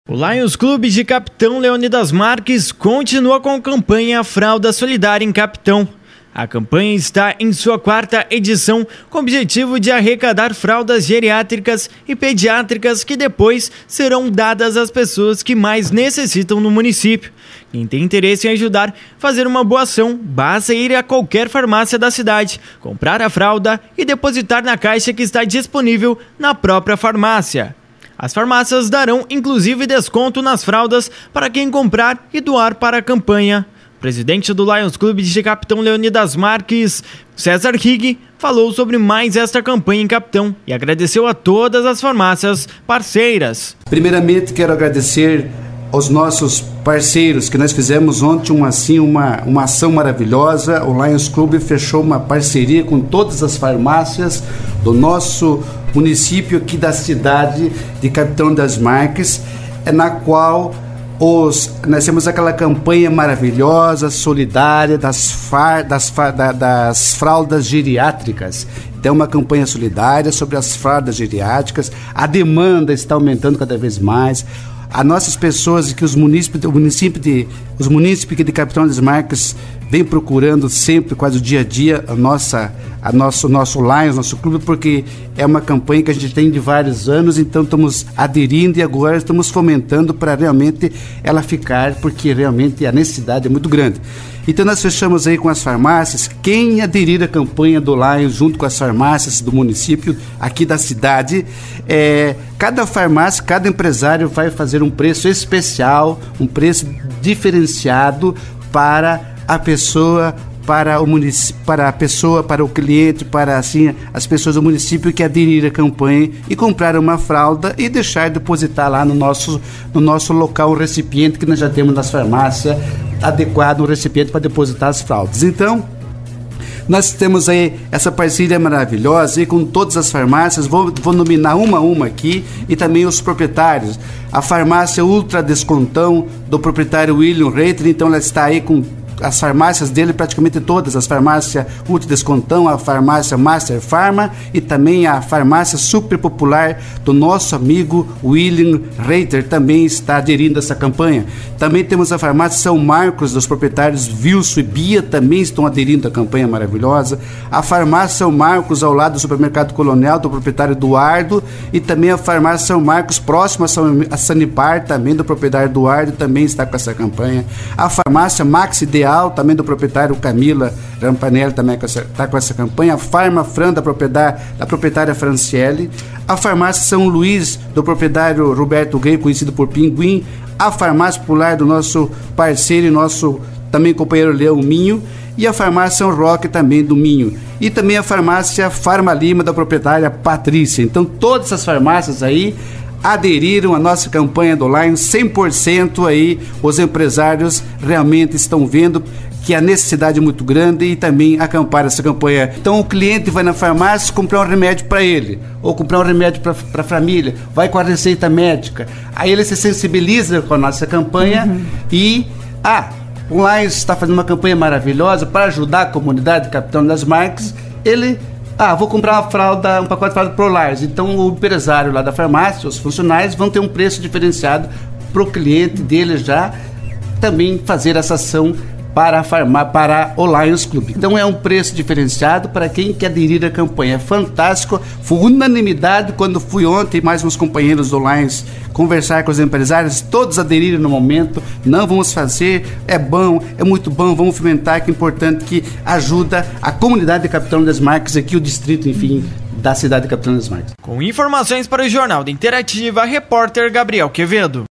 O Lions Clube de Capitão Leônidas Marques continua com a campanha Fralda Solidária em Capitão. A campanha está em sua 4ª edição com o objetivo de arrecadar fraldas geriátricas e pediátricas que depois serão dadas às pessoas que mais necessitam no município. Quem tem interesse em ajudar a fazer uma boa ação, basta ir a qualquer farmácia da cidade, comprar a fralda e depositar na caixa que está disponível na própria farmácia. As farmácias darão inclusive desconto nas fraldas para quem comprar e doar para a campanha. O presidente do Lions Clube de Capitão Leônidas Marques, César Rigg, falou sobre mais esta campanha em Capitão e agradeceu a todas as farmácias parceiras. Primeiramente, quero agradecer aos nossos parceiros, que nós fizemos ontem uma ação maravilhosa. O Lions Clube fechou uma parceria com todas as farmácias do nosso município aqui da cidade de Capitão Leônidas Marques, na qual nós temos aquela campanha maravilhosa, solidária das fraldas geriátricas. Então, uma campanha solidária sobre as fraldas geriátricas. A demanda está aumentando cada vez mais. As nossas pessoas que os munícipes de Capitão Leônidas Marques vem procurando sempre, quase o dia a dia, o nosso Lions, nosso clube, porque é uma campanha que a gente tem de vários anos, então estamos aderindo e agora estamos fomentando para realmente ela ficar, porque realmente a necessidade é muito grande. Então nós fechamos aí com as farmácias. Quem aderir à campanha do Lions junto com as farmácias do município aqui da cidade, cada farmácia, cada empresário vai fazer um preço especial, um preço diferenciado para a pessoa, para o cliente, para assim as pessoas do município que aderir à campanha e comprar uma fralda e deixar depositar lá no nosso local um recipiente que nós já temos nas farmácias adequado, um recipiente para depositar as fraldas. Então, nós temos aí essa parceria maravilhosa e com todas as farmácias, vou nominar uma a uma aqui, e também os proprietários. A farmácia Ultra Descontão do proprietário William Reiter, então ela está aí com as farmácias dele, praticamente todas, as farmácias Ultra Descontão, a farmácia Master Pharma e também a farmácia super popular do nosso amigo William Reiter também está aderindo a essa campanha. Também temos a farmácia São Marcos dos proprietários Wilson e Bia, também estão aderindo à campanha maravilhosa. A farmácia São Marcos ao lado do supermercado Colonial do proprietário Eduardo e também a farmácia São Marcos próxima a Sanipar, também do proprietário Eduardo, também está com essa campanha. A farmácia Max Ideal também do proprietário Camila Rampanelli também está com essa campanha. A Farma Fran da proprietária Franciele. A farmácia São Luís do proprietário Roberto Gay, conhecido por Pinguim. A farmácia popular do nosso parceiro e nosso também companheiro Leão Minho. E a farmácia São Roque também do Minho. E também a farmácia Farma Lima da proprietária Patrícia. Então todas essas farmácias aí aderiram à nossa campanha do Lions 100%. Aí os empresários realmente estão vendo que a necessidade é muito grande e também acampar essa campanha. Então o cliente vai na farmácia comprar um remédio para ele, ou comprar um remédio para a família, vai com a receita médica, aí ele se sensibiliza com a nossa campanha e o Lions está fazendo uma campanha maravilhosa para ajudar a comunidade de Capitão Leônidas Marques. Ele vou comprar um pacote de fralda pro Lions. Então o empresário lá da farmácia, os funcionários vão ter um preço diferenciado para o cliente dele já também fazer essa ação para o Lions Clube. Então é um preço diferenciado para quem quer aderir à campanha. É fantástico, foi unanimidade quando fui ontem, mais uns companheiros do Lions conversar com os empresários, todos aderiram no momento. Não vamos fazer, é bom, é muito bom, vamos fomentar, que é importante, que ajuda a comunidade de Capitão Leônidas Marques aqui, o distrito, enfim, da cidade de Capitão Leônidas Marques. Com informações para o Jornal da Interativa, repórter Gabriel Quevedo.